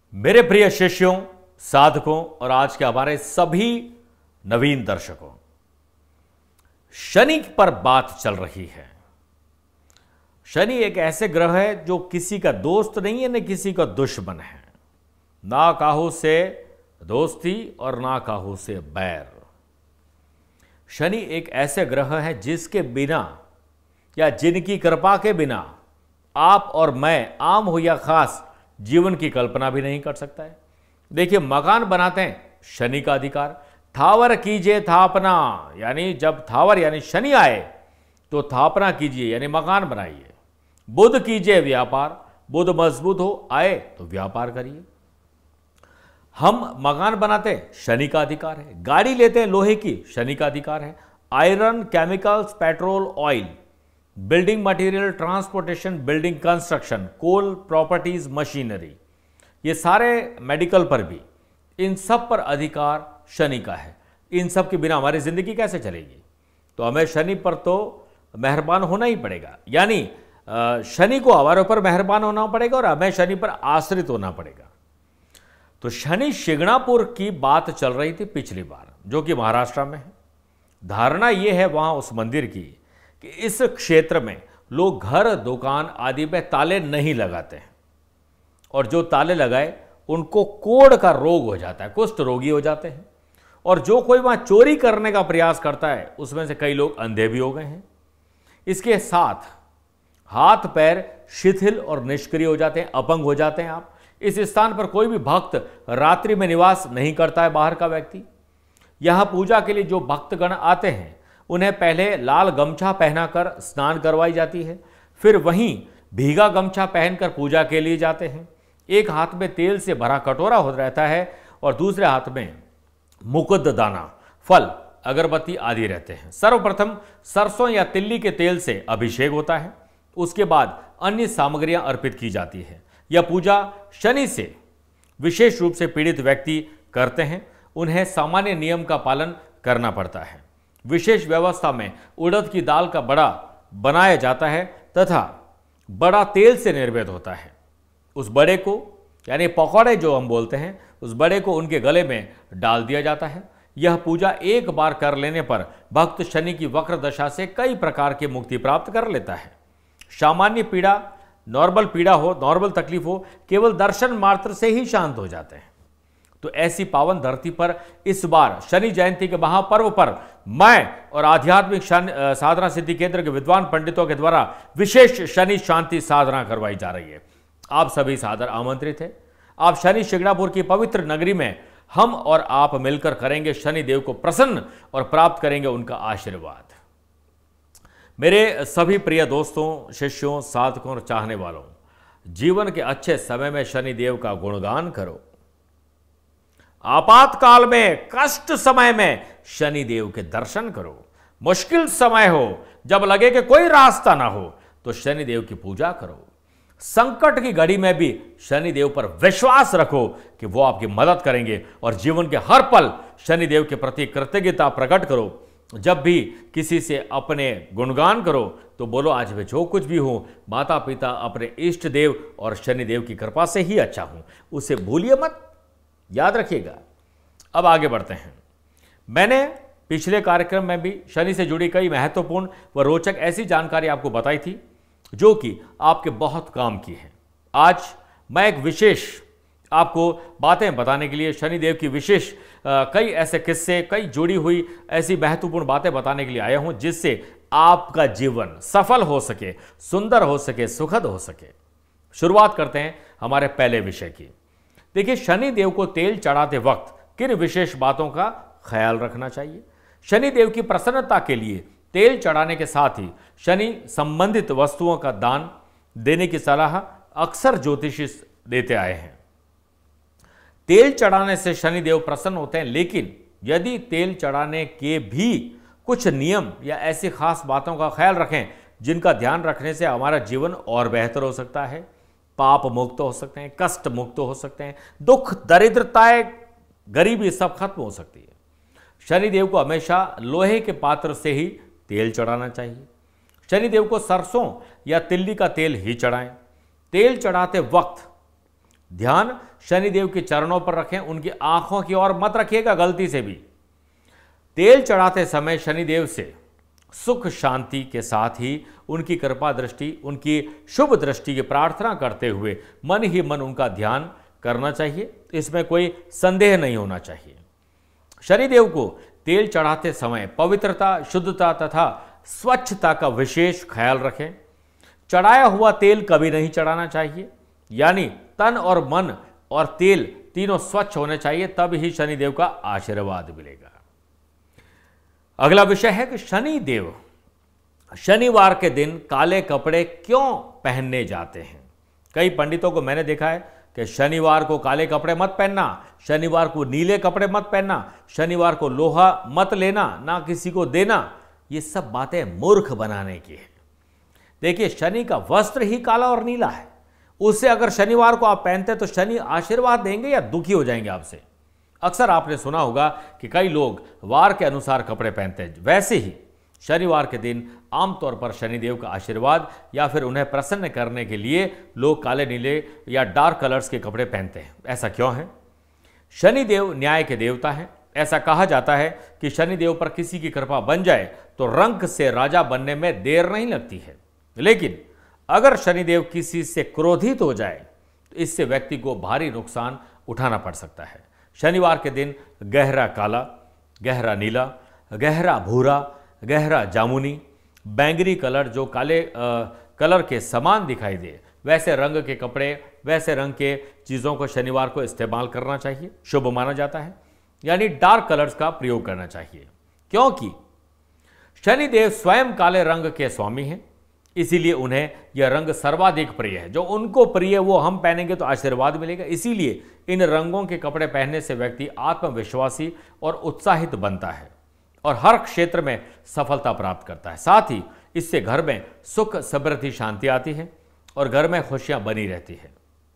मेरे प्रिय शिष्यों, साधकों और आज के हमारे सभी नवीन दर्शकों, शनि पर बात चल रही है। शनि एक ऐसे ग्रह है जो किसी का दोस्त नहीं है, न किसी का दुश्मन है। ना काहू से दोस्ती और ना काहू से बैर। शनि एक ऐसे ग्रह है जिसके बिना या जिनकी कृपा के बिना आप और मैं, आम हो या खास, जीवन की कल्पना भी नहीं कर सकता है। देखिए, मकान बनाते हैं, शनि का अधिकार। थावर कीजिए थापना, यानी जब थावर यानी शनि आए तो थापना कीजिए, यानी मकान बनाइए। बुध कीजिए व्यापार, बुध मजबूत हो आए तो व्यापार करिए। हम मकान बनाते हैं, शनि का अधिकार है। गाड़ी लेते हैं लोहे की, शनि का अधिकार है। Iron, chemicals, petrol, oil, building material, transportation, building construction, coal, properties, machinery, ये सारे, मेडिकल पर भी, इन सब पर अधिकार शनि का है। इन सब के बिना हमारी जिंदगी कैसे चलेगी? तो हमें शनि पर तो मेहरबान होना ही पड़ेगा, यानी शनि को हमारे ऊपर मेहरबान होना पड़ेगा और हमें शनि पर आश्रित होना पड़ेगा। तो शनि शिंगणापुर की बात चल रही थी पिछली बार, जो कि महाराष्ट्र में है। धारणा यह है वहां उस मंदिर की कि इस क्षेत्र में लोग घर, दुकान आदि में ताले नहीं लगाते हैं, और जो ताले लगाए उनको कोढ़ का रोग हो जाता है, कुष्ठ रोगी हो जाते हैं। और जो कोई वहां चोरी करने का प्रयास करता है उसमें से कई लोग अंधे भी हो गए हैं। इसके साथ हाथ पैर शिथिल और निष्क्रिय हो जाते हैं, अपंग हो जाते हैं आप। इस स्थान पर कोई भी भक्त रात्रि में निवास नहीं करता है, बाहर का व्यक्ति। यहां पूजा के लिए जो भक्तगण आते हैं उन्हें पहले लाल गमछा पहनाकर स्नान करवाई जाती है, फिर वहीं भीगा गमछा पहनकर पूजा के लिए जाते हैं। एक हाथ में तेल से भरा कटोरा हो रहता है और दूसरे हाथ में मुकुद दाना, फल, अगरबत्ती आदि रहते हैं। सर्वप्रथम सरसों या तिल्ली के तेल से अभिषेक होता है, उसके बाद अन्य सामग्रियां अर्पित की जाती है। यह पूजा शनि से विशेष रूप से पीड़ित व्यक्ति करते हैं, उन्हें सामान्य नियम का पालन करना पड़ता है। विशेष व्यवस्था में उड़द की दाल का बड़ा बनाया जाता है तथा बड़ा तेल से निर्मित होता है। उस बड़े को, यानी पकौड़े जो हम बोलते हैं, उस बड़े को उनके गले में डाल दिया जाता है। यह पूजा एक बार कर लेने पर भक्त शनि की वक्र दशा से कई प्रकार की मुक्ति प्राप्त कर लेता है। सामान्य पीड़ा, नॉर्मल पीड़ा हो, नॉर्मल तकलीफ हो, केवल दर्शन मात्र से ही शांत हो जाते हैं। तो ऐसी पावन धरती पर इस बार शनि जयंती के महापर्व पर मैं और आध्यात्मिक साधना सिद्धि केंद्र के विद्वान पंडितों के द्वारा विशेष शनि शांति साधना करवाई जा रही है। आप सभी सादर आमंत्रित हैं। आप शनि शिंगणापुर की पवित्र नगरी में हम और आप मिलकर करेंगे शनि देव को प्रसन्न और प्राप्त करेंगे उनका आशीर्वाद। मेरे सभी प्रिय दोस्तों, शिष्यों, साधकों और चाहने वालों, जीवन के अच्छे समय में शनि देव का गुणगान करो। आपातकाल में, कष्ट समय में शनि देव के दर्शन करो। मुश्किल समय हो, जब लगे कि कोई रास्ता ना हो, तो शनि देव की पूजा करो। संकट की घड़ी में भी शनि देव पर विश्वास रखो कि वो आपकी मदद करेंगे, और जीवन के हर पल शनि देव के प्रति कृतज्ञता प्रकट करो। जब भी किसी से अपने गुणगान करो तो बोलो, आज मैं जो कुछ भी हूं, माता पिता, अपने इष्ट देव और शनि देव की कृपा से ही अच्छा हूं। उसे भूलिए मत, याद रखिएगा। अब आगे बढ़ते हैं। मैंने पिछले कार्यक्रम में भी शनि से जुड़ी कई महत्वपूर्ण व रोचक ऐसी जानकारी आपको बताई थी जो कि आपके बहुत काम की है। आज मैं एक विशेष आपको बातें बताने के लिए, शनिदेव की विशेष कई ऐसे किस्से, कई जुड़ी हुई ऐसी महत्वपूर्ण बातें बताने के लिए आया हूं, जिससे आपका जीवन सफल हो सके, सुंदर हो सके, सुखद हो सके। शुरुआत करते हैं हमारे पहले विषय की। देखिए, शनिदेव को तेल चढ़ाते वक्त किन विशेष बातों का ख्याल रखना चाहिए? शनिदेव की प्रसन्नता के लिए तेल चढ़ाने के साथ ही शनि संबंधित वस्तुओं का दान देने की सलाह अक्सर ज्योतिषी देते आए हैं। तेल चढ़ाने से शनिदेव प्रसन्न होते हैं, लेकिन यदि तेल चढ़ाने के भी कुछ नियम या ऐसी खास बातों का ख्याल रखें जिनका ध्यान रखने से हमारा जीवन और बेहतर हो सकता है। पाप मुक्त हो सकते हैं, कष्ट मुक्त हो सकते हैं, दुख, दरिद्रताएं, गरीबी सब खत्म हो सकती है। शनिदेव को हमेशा लोहे के पात्र से ही तेल चढ़ाना चाहिए। शनिदेव को सरसों या तिल्ली का तेल ही चढ़ाएं। तेल चढ़ाते वक्त ध्यान शनिदेव के चरणों पर रखें, उनकी आंखों की ओर मत रखिएगा गलती से भी। तेल चढ़ाते समय शनिदेव से सुख शांति के साथ ही उनकी कृपा दृष्टि, उनकी शुभ दृष्टि की प्रार्थना करते हुए मन ही मन उनका ध्यान करना चाहिए। इसमें कोई संदेह नहीं होना चाहिए। शनिदेव को तेल चढ़ाते समय पवित्रता, शुद्धता तथा स्वच्छता का विशेष ख्याल रखें। चढ़ाया हुआ तेल कभी नहीं चढ़ाना चाहिए, यानी तन और मन और तेल तीनों स्वच्छ होने चाहिए, तब ही शनिदेव का आशीर्वाद मिलेगा। अगला विषय है कि शनिदेव शनिवार के दिन काले कपड़े क्यों पहनने जाते हैं। कई पंडितों को मैंने देखा है कि शनिवार को काले कपड़े मत पहनना, शनिवार को नीले कपड़े मत पहनना, शनिवार को लोहा मत लेना, ना किसी को देना। ये सब बातें मूर्ख बनाने की है। देखिए, शनि का वस्त्र ही काला और नीला है। उससे अगर शनिवार को आप पहनते हैं तो शनि आशीर्वाद देंगे या दुखी हो जाएंगे आपसे। अक्सर आपने सुना होगा कि कई लोग वार के अनुसार कपड़े पहनते हैं। वैसे ही शनिवार के दिन आमतौर पर शनिदेव का आशीर्वाद या फिर उन्हें प्रसन्न करने के लिए लोग काले, नीले या डार्क कलर्स के कपड़े पहनते हैं। ऐसा क्यों है? शनिदेव न्याय के देवता हैं। ऐसा कहा जाता है कि शनिदेव पर किसी की कृपा बन जाए तो रंक से राजा बनने में देर नहीं लगती है। लेकिन अगर शनिदेव किसी से क्रोधित हो जाए तो इससे व्यक्ति को भारी नुकसान उठाना पड़ सकता है। शनिवार के दिन गहरा काला, गहरा नीला, गहरा भूरा, गहरा जामुनी, बैंगनी कलर जो काले कलर के समान दिखाई दे, वैसे रंग के कपड़े, वैसे रंग के चीज़ों को शनिवार को इस्तेमाल करना चाहिए, शुभ माना जाता है। यानी डार्क कलर्स का प्रयोग करना चाहिए, क्योंकि शनिदेव स्वयं काले रंग के स्वामी हैं। इसीलिए उन्हें यह रंग सर्वाधिक प्रिय है। जो उनको प्रिय है वो हम पहनेंगे तो आशीर्वाद मिलेगा। इसीलिए इन रंगों के कपड़े पहनने से व्यक्ति आत्मविश्वासी और उत्साहित बनता है और हर क्षेत्र में सफलता प्राप्त करता है। साथ ही इससे घर में सुख, समृद्धि, शांति आती है और घर में खुशियां बनी रहती है।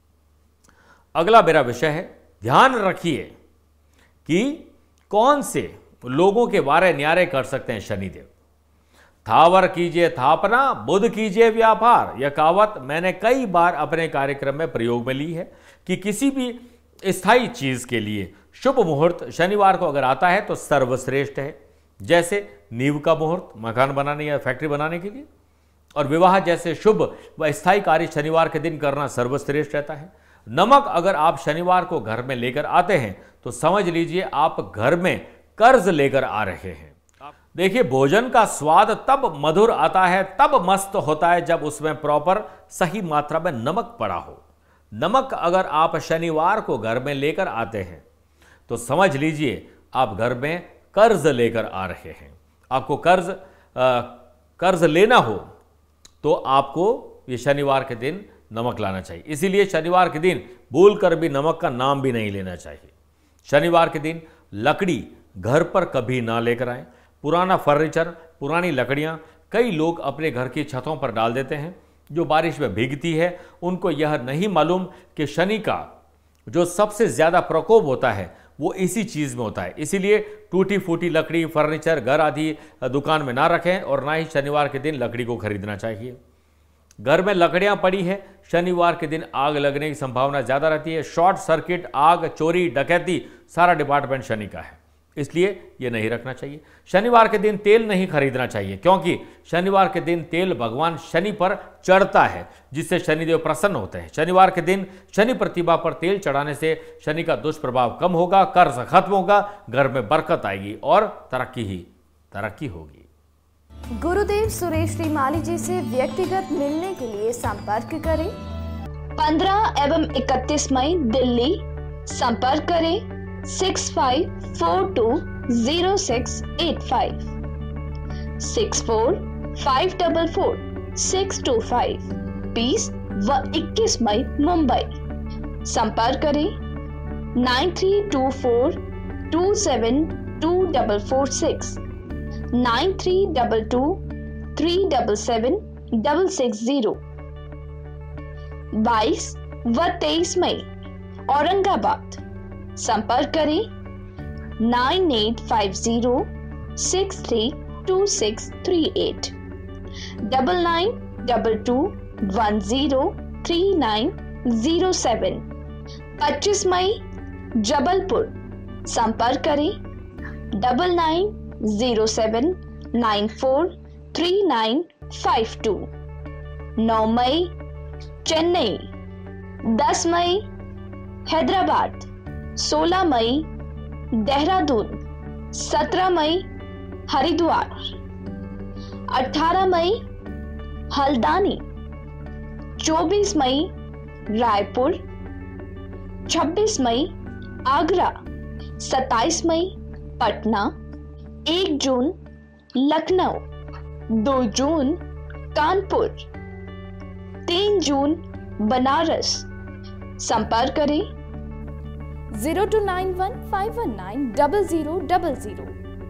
अगला मेरा विषय है, ध्यान रखिए कि कौन से लोगों के वारे न्यारे कर सकते हैं शनिदेव। थावर कीजिए थापना, बुध कीजिए व्यापार। यह कहावत मैंने कई बार अपने कार्यक्रम में प्रयोग में ली है कि किसी भी स्थायी चीज के लिए शुभ मुहूर्त शनिवार को अगर आता है तो सर्वश्रेष्ठ है। जैसे नींव का मुहूर्त मकान बनाने या फैक्ट्री बनाने के लिए, और विवाह जैसे शुभ व स्थायी कार्य शनिवार के दिन करना सर्वश्रेष्ठ रहता है। नमक अगर आप शनिवार को घर में लेकर आते हैं तो समझ लीजिए आप घर में कर्ज लेकर आ रहे हैं। देखिए, भोजन का स्वाद तब मधुर आता है, तब मस्त होता है जब उसमें प्रॉपर सही मात्रा में नमक पड़ा हो। नमक अगर आप शनिवार को घर में लेकर आते हैं तो समझ लीजिए आप घर में कर्ज लेकर आ रहे हैं। आपको कर्ज लेना हो तो आपको ये शनिवार के दिन नमक लाना चाहिए। इसीलिए शनिवार के दिन भूल कर भी नमक का नाम भी नहीं लेना चाहिए। शनिवार के दिन लकड़ी घर पर कभी ना लेकर आएं। पुराना फर्नीचर, पुरानी लकड़ियां कई लोग अपने घर की छतों पर डाल देते हैं जो बारिश में भीगती है। उनको यह नहीं मालूम कि शनि का जो सबसे ज़्यादा प्रकोप होता है वो इसी चीज़ में होता है। इसीलिए टूटी फूटी लकड़ी, फर्नीचर घर आदि दुकान में ना रखें और ना ही शनिवार के दिन लकड़ी को खरीदना चाहिए। घर में लकड़ियां पड़ी है, शनिवार के दिन आग लगने की संभावना ज़्यादा रहती है। शॉर्ट सर्किट, आग, चोरी, डकैती सारा डिपार्टमेंट शनि का है, इसलिए ये नहीं रखना चाहिए। शनिवार के दिन तेल नहीं खरीदना चाहिए, क्योंकि शनिवार के दिन तेल भगवान शनि पर चढ़ता है, जिससे शनिदेव प्रसन्न होते हैं। शनिवार के दिन शनि प्रतिमा पर तेल चढ़ाने से शनि का दुष्प्रभाव कम होगा, कर्ज खत्म होगा, घर में बरकत आएगी और तरक्की होगी। गुरुदेव सुरेश श्रीमाली जी से व्यक्तिगत मिलने के लिए संपर्क करें। 15 एवं 31 मई दिल्ली। संपर्क करें 65420685 64544625 20 व 21 मई मुंबई। संपर्क करें 9324272446 9322377660। 22 व 23 मई औरंगाबाद। संपर्क करें 9850632638 9922103907 25 मई जबलपुर, संपर्क करें 9907943952। 9 मई चेन्नई, 10 मई हैदराबाद, 16 मई देहरादून, 17 मई हरिद्वार, 18 मई हल्द्वानी, 24 मई रायपुर, 26 मई आगरा, 27 मई पटना, 1 जून लखनऊ, 2 जून कानपुर, 3 जून बनारस। संपर्क करें 0291519000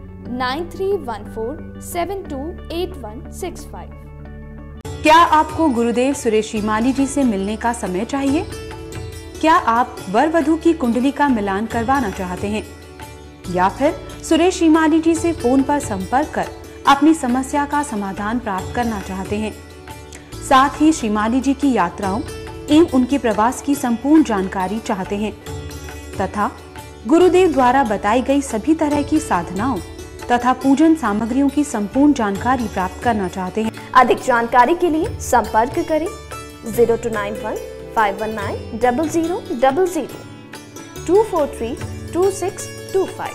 9314728165। क्या आपको गुरुदेव सुरेश श्रीमाली जी से मिलने का समय चाहिए? क्या आप वर वधू की कुंडली का मिलान करवाना चाहते हैं या फिर सुरेश श्रीमाली जी से फोन पर संपर्क कर अपनी समस्या का समाधान प्राप्त करना चाहते हैं? साथ ही श्रीमाली जी की यात्राओं एवं उनके प्रवास की संपूर्ण जानकारी चाहते हैं तथा गुरुदेव द्वारा बताई गई सभी तरह की साधनाओं तथा पूजन सामग्रियों की संपूर्ण जानकारी प्राप्त करना चाहते हैं? अधिक जानकारी के लिए संपर्क करें 0291519000 2432625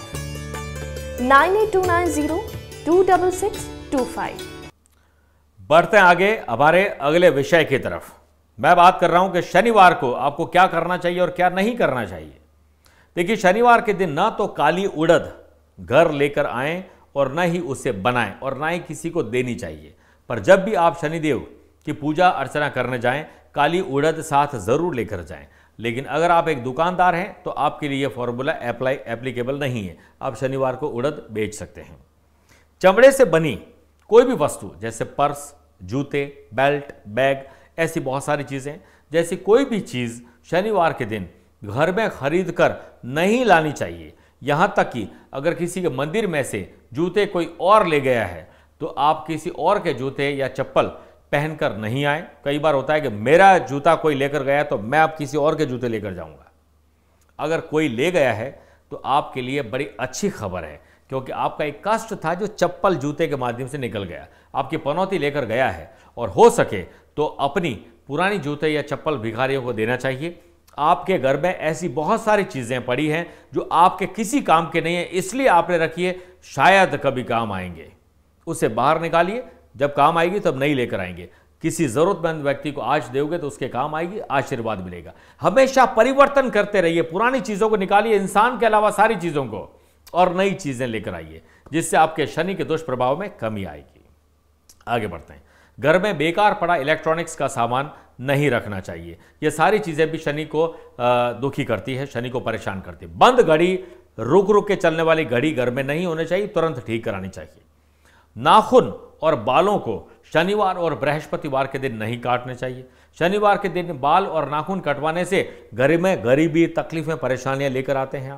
9829026625। बढ़ते हैं आगे हमारे अगले विषय की तरफ। मैं बात कर रहा हूं कि शनिवार को आपको क्या करना चाहिए और क्या नहीं करना चाहिए। देखिए, शनिवार के दिन ना तो काली उड़द घर लेकर आएं और न ही उसे बनाएं और ना ही किसी को देनी चाहिए। पर जब भी आप शनिदेव की पूजा अर्चना करने जाएं, काली उड़द साथ जरूर लेकर जाएं। लेकिन अगर आप एक दुकानदार हैं तो आपके लिए यह फॉर्मूला एप्लीकेबल नहीं है। आप शनिवार को उड़द बेच सकते हैं। चमड़े से बनी कोई भी वस्तु जैसे पर्स, जूते, बेल्ट, बैग, ऐसी बहुत सारी चीज़ें, जैसी कोई भी चीज़ शनिवार के दिन घर में खरीद कर नहीं लानी चाहिए। यहाँ तक कि अगर किसी के मंदिर में से जूते कोई और ले गया है तो आप किसी और के जूते या चप्पल पहनकर नहीं आए। कई बार होता है कि मेरा जूता कोई लेकर गया तो मैं अब किसी और के जूते लेकर जाऊंगा। अगर कोई ले गया है तो आपके लिए बड़ी अच्छी खबर है, क्योंकि आपका एक कष्ट था जो चप्पल जूते के माध्यम से निकल गया, आपकी पनौती लेकर गया है। और हो सके तो अपनी पुरानी जूते या चप्पल भिखारियों को देना चाहिए। आपके घर में ऐसी बहुत सारी चीज़ें पड़ी हैं जो आपके किसी काम के नहीं है, इसलिए आपने रखी है, शायद कभी काम आएंगे। उसे बाहर निकालिए, जब काम आएगी तब नहीं लेकर आएंगे। किसी ज़रूरतमंद व्यक्ति को आज दोगे तो उसके काम आएगी, आशीर्वाद मिलेगा। हमेशा परिवर्तन करते रहिए, पुरानी चीज़ों को निकालिए, इंसान के अलावा सारी चीज़ों को, और नई चीज़ें लेकर आइए, जिससे आपके शनि के दुष्प्रभाव में कमी आएगी। आगे बढ़ते हैं। घर में बेकार पड़ा इलेक्ट्रॉनिक्स का सामान नहीं रखना चाहिए। ये सारी चीज़ें भी शनि को दुखी करती है, शनि को परेशान करती है। बंद घड़ी, रुक रुक के चलने वाली घड़ी घर में नहीं होनी चाहिए, तुरंत ठीक करानी चाहिए। नाखून और बालों को शनिवार और बृहस्पतिवार के दिन नहीं काटने चाहिए। शनिवार के दिन बाल और नाखून कटवाने से घर में गरीबी, तकलीफें, परेशानियां लेकर आते हैं आप।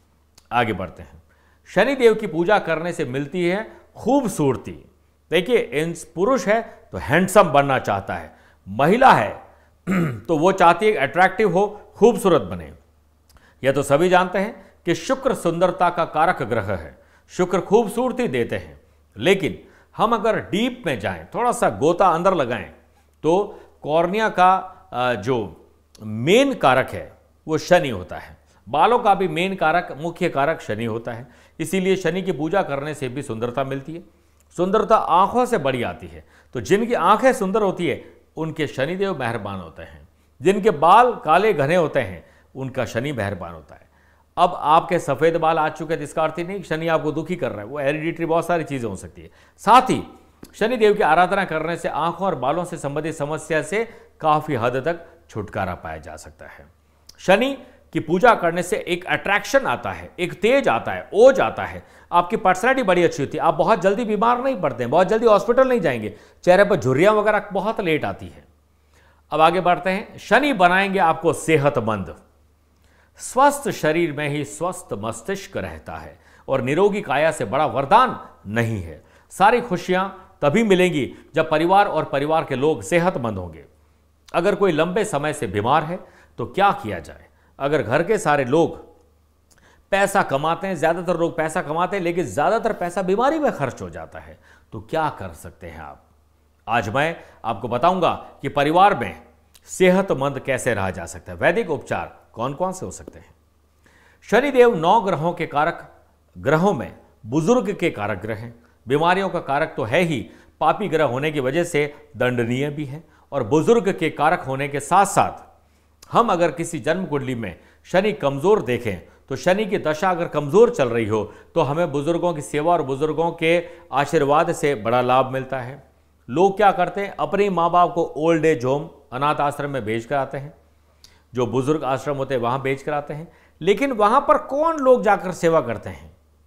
आगे बढ़ते हैं। शनिदेव की पूजा करने से मिलती है खूबसूरती। देखिए, पुरुष है तो हैंडसम बनना चाहता है, महिला है तो वो चाहती है अट्रैक्टिव हो, खूबसूरत बने। यह तो सभी जानते हैं कि शुक्र सुंदरता का कारक ग्रह है, शुक्र खूबसूरती देते हैं। लेकिन हम अगर डीप में जाएं, थोड़ा सा गोता अंदर लगाएं, तो कॉर्निया का जो मेन कारक है वो शनि होता है। बालों का भी मेन कारक, मुख्य कारक शनि होता है। इसीलिए शनि की पूजा करने से भी सुंदरता मिलती है। सुंदरता आंखों से बड़ी आती है, तो जिनकी आंखें सुंदर होती है उनके शनिदेव मेहरबान होते हैं। जिनके बाल काले घने होते हैं उनका शनि मेहरबान होता है। अब आपके सफ़ेद बाल आ चुके हैं तो इसका अर्थ ही नहीं कि शनि आपको दुखी कर रहा है, वो हेरिडिटरी बहुत सारी चीज़ें हो सकती है। साथ ही शनिदेव की आराधना करने से आंखों और बालों से संबंधित समस्या से काफ़ी हद तक छुटकारा पाया जा सकता है। शनि की पूजा करने से एक अट्रैक्शन आता है, एक तेज आता है, ओज आता है। आपकी पर्सनैलिटी बड़ी अच्छी होती है, आप बहुत जल्दी बीमार नहीं पड़ते हैं, बहुत जल्दी हॉस्पिटल नहीं जाएंगे, चेहरे पर झुर्रियां वगैरह बहुत लेट आती है। अब आगे बढ़ते हैं। शनि बनाएंगे आपको सेहतमंद। स्वस्थ शरीर में ही स्वस्थ मस्तिष्क रहता है और निरोगी काया से बड़ा वरदान नहीं है। सारी खुशियां तभी मिलेंगी जब परिवार और परिवार के लोग सेहतमंद होंगे। अगर कोई लंबे समय से बीमार है तो क्या किया जाए? अगर घर के सारे लोग पैसा कमाते हैं, ज़्यादातर लोग पैसा कमाते हैं, लेकिन ज़्यादातर पैसा बीमारी में खर्च हो जाता है, तो क्या कर सकते हैं आप? आज मैं आपको बताऊंगा कि परिवार में सेहतमंद कैसे रहा जा सकता है। वैदिक उपचार कौन कौन से हो सकते हैं? शनिदेव 9 ग्रहों के कारक ग्रहों में बुजुर्ग के कारक ग्रह हैं। बीमारियों का कारक तो है ही, पापी ग्रह होने की वजह से दंडनीय भी है, और बुजुर्ग के कारक होने के साथ साथ हम अगर किसी जन्म कुंडली में शनि कमजोर देखें तो शनि की दशा अगर कमजोर चल रही हो तो हमें बुजुर्गों की सेवा और बुजुर्गों के आशीर्वाद से बड़ा लाभ मिलता है। लोग क्या करते हैं, अपने माँ बाप को ओल्ड एज होम, अनाथ आश्रम में भेज कर आते हैं, जो बुजुर्ग आश्रम होते हैं वहां भेज कर आते हैं, लेकिन वहां पर कौन लोग जाकर सेवा करते हैं?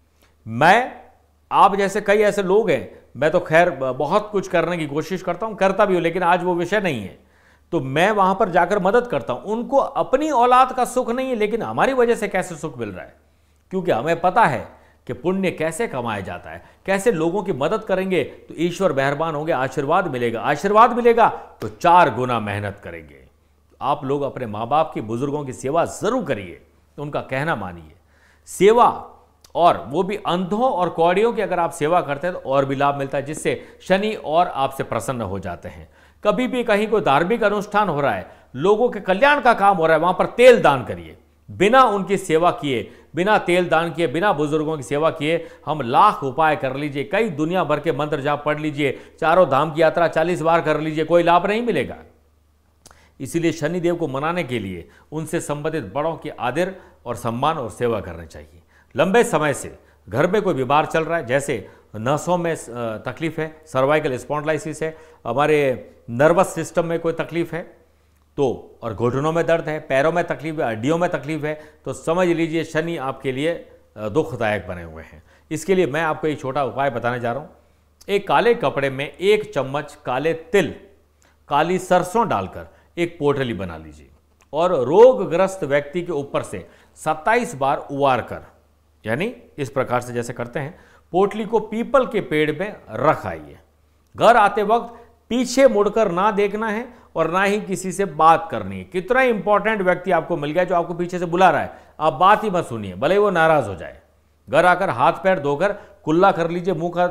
आप जैसे कई ऐसे लोग हैं, मैं तो खैर बहुत कुछ करने की कोशिश करता हूं, करता भी हूं, लेकिन आज वो विषय नहीं है, तो मैं वहां पर जाकर मदद करता हूं। उनको अपनी औलाद का सुख नहीं है, लेकिन हमारी वजह से कैसे सुख मिल रहा है, क्योंकि हमें पता है कि पुण्य कैसे कमाया जाता है, कैसे लोगों की मदद करेंगे तो ईश्वर मेहरबान होंगे, आशीर्वाद मिलेगा, आशीर्वाद मिलेगा तो 4 गुना मेहनत करेंगे। आप लोग अपने माँ बाप की, बुजुर्गों की सेवा जरूर करिए, उनका कहना मानिए। सेवा, और वो भी अंधों और कौड़ियों की अगर आप सेवा करते हैं तो और भी लाभ मिलता है, जिससे शनि और आपसे प्रसन्न हो जाते हैं। कभी भी कहीं कोई धार्मिक अनुष्ठान हो रहा है, लोगों के कल्याण का काम हो रहा है, वहां पर तेल दान करिए। बिना उनकी सेवा किए, बिना तेल दान किए, बिना बुजुर्गों की सेवा किए हम लाख उपाय कर लीजिए, कई दुनिया भर के मंत्र जाप पढ़ लीजिए, 4 धाम की यात्रा 40 बार कर लीजिए, कोई लाभ नहीं मिलेगा। इसीलिए शनिदेव को मनाने के लिए उनसे संबंधित बड़ों की आदर और सम्मान और सेवा करनी चाहिए। लंबे समय से घर में कोई बीमार चल रहा है, जैसे नसों में तकलीफ है, सर्वाइकल स्पॉन्डिलाइसिस है, हमारे नर्वस सिस्टम में कोई तकलीफ है तो, और घुटनों में दर्द है, पैरों में तकलीफ है, हड्डियों में तकलीफ है, तो समझ लीजिए शनि आपके लिए दुखदायक बने हुए हैं। इसके लिए मैं आपको एक छोटा उपाय बताने जा रहा हूँ। एक काले कपड़े में 1 चम्मच काले तिल, काली सरसों डालकर एक पोटली बना लीजिए और रोगग्रस्त व्यक्ति के ऊपर से 27 बार उबार कर, यानी इस प्रकार से जैसे करते हैं, पोटली को पीपल के पेड़ में रख आइए। घर आते वक्त पीछे मुड़कर ना देखना है और ना ही किसी से बात करनी है। कितना इंपॉर्टेंट व्यक्ति आपको मिल गया जो आपको पीछे से बुला रहा है, आप बात ही मत सुनिए, भले वो नाराज हो जाए। घर आकर हाथ पैर धोकर कुल्ला कर लीजिए,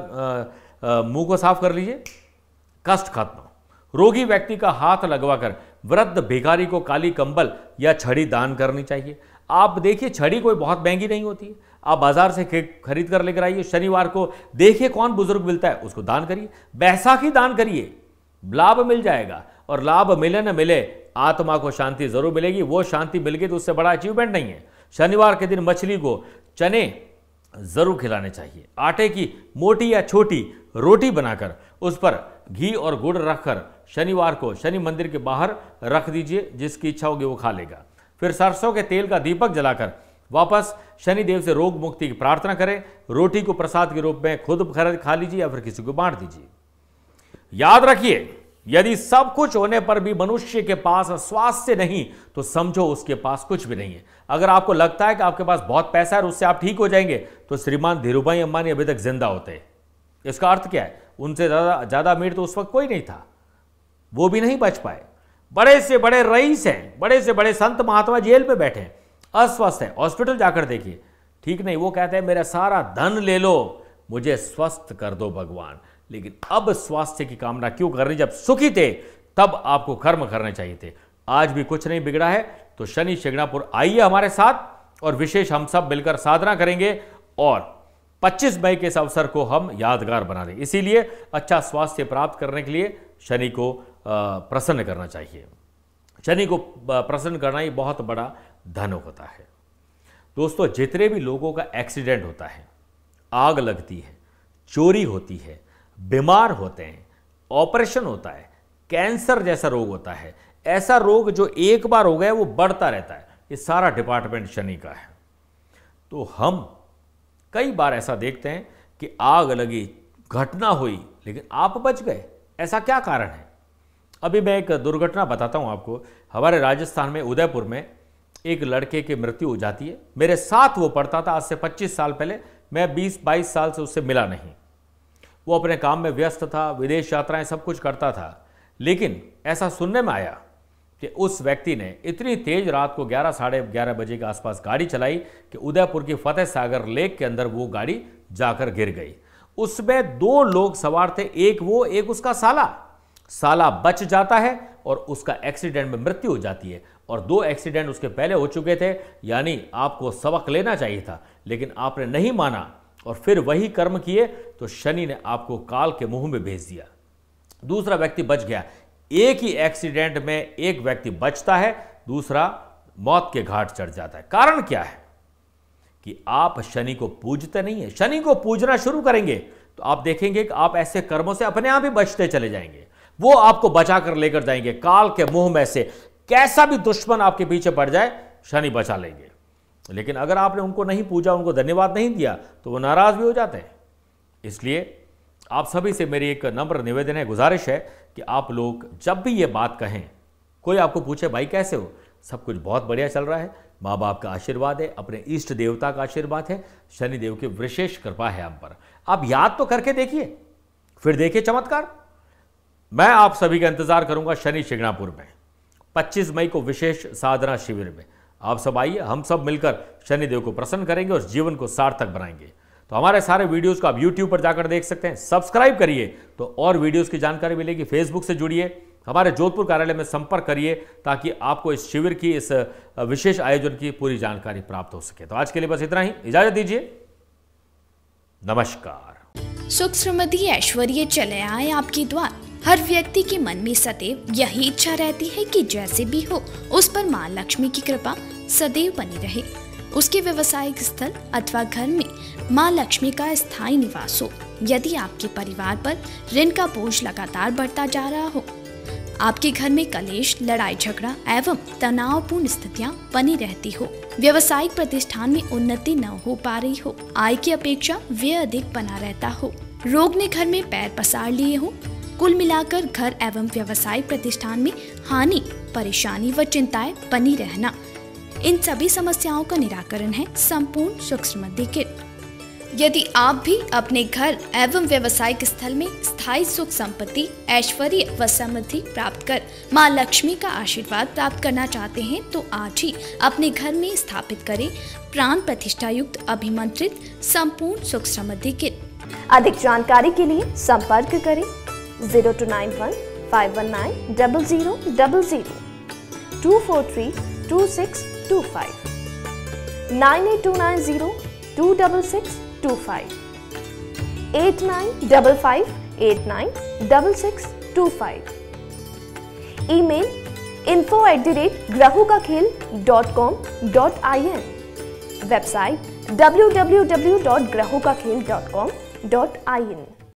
मुंह को साफ कर लीजिए, कष्ट खत्म। रोगी व्यक्ति का हाथ लगवाकर वृद्ध भिखारी को काली कंबल या छड़ी दान करनी चाहिए। आप देखिए, छड़ी कोई बहुत महंगी नहीं होती है, आप बाजार से खरीद कर लेकर आइए। शनिवार को देखिए कौन बुजुर्ग मिलता है, उसको दान करिए। बैसाखी दान करिए, लाभ मिल जाएगा, और लाभ मिले न मिले आत्मा को शांति जरूर मिलेगी। वो शांति मिल गई तो उससे बड़ा अचीवमेंट नहीं है। शनिवार के दिन मछली को चने जरूर खिलाने चाहिए। आटे की मोटी या छोटी रोटी बनाकर उस पर घी और गुड़ रखकर शनिवार को शनि मंदिर के बाहर रख दीजिए, जिसकी इच्छा होगी वो खा लेगा। फिर सरसों के तेल का दीपक जलाकर वापस शनिदेव से रोग मुक्ति की प्रार्थना करें। रोटी को प्रसाद के रूप में खुद खा लीजिए या फिर किसी को बांट दीजिए। याद रखिए, यदि सब कुछ होने पर भी मनुष्य के पास स्वास्थ्य नहीं तो समझो उसके पास कुछ भी नहीं है। अगर आपको लगता है कि आपके पास बहुत पैसा है और उससे आप ठीक हो जाएंगे, तो श्रीमान धीरूभाई अंबानी अभी तक जिंदा होते। इसका अर्थ क्या है? उनसे ज्यादा अमीर तो उस वक्त कोई नहीं था, वो भी नहीं बच पाए। बड़े से बड़े रईस हैं, बड़े से बड़े संत महात्मा जेल में बैठे, अस्वस्थ है, हॉस्पिटल जाकर देखिए, ठीक नहीं। वो कहते हैं मेरा सारा धन ले लो, मुझे स्वस्थ कर दो भगवान। लेकिन अब स्वास्थ्य की कामना क्यों करनी? जब सुखी थे तब आपको कर्म करने चाहिए थे। आज भी कुछ नहीं बिगड़ा है, तो शनि शिंगणापुर आइए हमारे साथ, और विशेष हम सब मिलकर साधना करेंगे और 25 मई के इस अवसर को हम यादगार बना दें। इसीलिए अच्छा स्वास्थ्य प्राप्त करने के लिए शनि को प्रसन्न करना चाहिए। शनि को प्रसन्न करना ही बहुत बड़ा धन होता है। दोस्तों, जितने भी लोगों का एक्सीडेंट होता है, आग लगती है, चोरी होती है, बीमार होते हैं, ऑपरेशन होता है, कैंसर जैसा रोग होता है, ऐसा रोग जो एक बार हो गया वो बढ़ता रहता है, ये सारा डिपार्टमेंट शनि का है। तो हम कई बार ऐसा देखते हैं कि आग लगी, घटना हुई, लेकिन आप बच गए। ऐसा क्या कारण है? अभी मैं एक दुर्घटना बताता हूं आपको। हमारे राजस्थान में उदयपुर में एक लड़के की मृत्यु हो जाती है। मेरे साथ वो पढ़ता था आज से 25 साल पहले। मैं 20-22 साल से उससे मिला नहीं। वो अपने काम में व्यस्त था, विदेश यात्राएं सब कुछ करता था। लेकिन ऐसा सुनने में आया कि उस व्यक्ति ने इतनी तेज रात को 11 साढ़े 11 बजे के आसपास गाड़ी चलाई कि उदयपुर की फतेह सागर लेक के अंदर वो गाड़ी जाकर गिर गई। उसमें 2 लोग सवार थे, एक वो एक उसका साला बच जाता है और उसका एक्सीडेंट में मृत्यु हो जाती है। और 2 एक्सीडेंट उसके पहले हो चुके थे, यानी आपको सबक लेना चाहिए था, लेकिन आपने नहीं माना और फिर वही कर्म किए तो शनि ने आपको काल के मुंह में भेज दिया। दूसरा व्यक्ति बच गया। एक ही एक्सीडेंट में एक व्यक्ति बचता है, दूसरा मौत के घाट चढ़ जाता है। कारण क्या है कि आप शनि को पूजते नहीं है। शनि को पूजना शुरू करेंगे तो आप देखेंगे कि आप ऐसे कर्मों से अपने आप ही बचते चले जाएंगे। वो आपको बचाकर लेकर जाएंगे। काल के मुंह में से कैसा भी दुश्मन आपके पीछे पड़ जाए, शनि बचा लेंगे। लेकिन अगर आपने उनको नहीं पूजा, उनको धन्यवाद नहीं दिया, तो वो नाराज भी हो जाते हैं। इसलिए आप सभी से मेरी एक नम्र निवेदन है, गुजारिश है कि आप लोग जब भी ये बात कहें, कोई आपको पूछे भाई कैसे हो, सब कुछ बहुत बढ़िया चल रहा है, माँ बाप का आशीर्वाद है, अपने इष्ट देवता का आशीर्वाद है, शनिदेव की विशेष कृपा है हम पर, आप याद तो करके देखिए, फिर देखिए चमत्कार। मैं आप सभी का इंतजार करूंगा शनि शिंगणापुर में 25 मई को विशेष साधना शिविर में। आप सब आइए, हम सब मिलकर शनिदेव को प्रसन्न करेंगे और जीवन को सार्थक बनाएंगे। तो हमारे सारे वीडियोस को आप YouTube पर जाकर देख सकते हैं। सब्सक्राइब करिए तो और वीडियोस की जानकारी मिलेगी। फेसबुक से जुड़िए, हमारे जोधपुर कार्यालय में संपर्क करिए ताकि आपको इस शिविर की, इस विशेष आयोजन की पूरी जानकारी प्राप्त हो सके। तो आज के लिए बस इतना ही, इजाजत दीजिए, नमस्कार। सुख समृद्धि ऐश्वर्य चले आए आपके द्वार। हर व्यक्ति के मन में सदैव यही इच्छा रहती है कि जैसे भी हो उस पर मां लक्ष्मी की कृपा सदैव बनी रहे। उसके व्यवसायिक स्थल अथवा घर में मां लक्ष्मी का स्थायी निवास हो। यदि आपके परिवार पर ऋण का बोझ लगातार बढ़ता जा रहा हो, आपके घर में कलेश, लड़ाई झगड़ा एवं तनावपूर्ण स्थितियां बनी रहती हो, व्यवसायिक प्रतिष्ठान में उन्नति न हो पा रही हो, आय की अपेक्षा व्यय अधिक बना रहता हो, रोग ने घर में पैर पसार लिए हो, कुल मिलाकर घर एवं व्यवसायिक प्रतिष्ठान में हानि, परेशानी व चिंताएं बनी रहना, इन सभी समस्याओं का निराकरण है संपूर्ण सुख समृद्धि किट। यदि आप भी अपने घर एवं व्यवसायिक स्थल में स्थायी सुख संपत्ति, ऐश्वर्य व समृद्धि प्राप्त कर मां लक्ष्मी का आशीर्वाद प्राप्त करना चाहते हैं तो आज ही अपने घर में स्थापित करें प्राण प्रतिष्ठा युक्त अभिमंत्रित संपूर्ण सुख समृद्धि किट। अधिक जानकारी के लिए संपर्क करें 0291 519 0000 2432625 98290 26625 8955896625 ईमेल info@grahokakhel.com.in वेबसाइट www.grahokakhel.com.in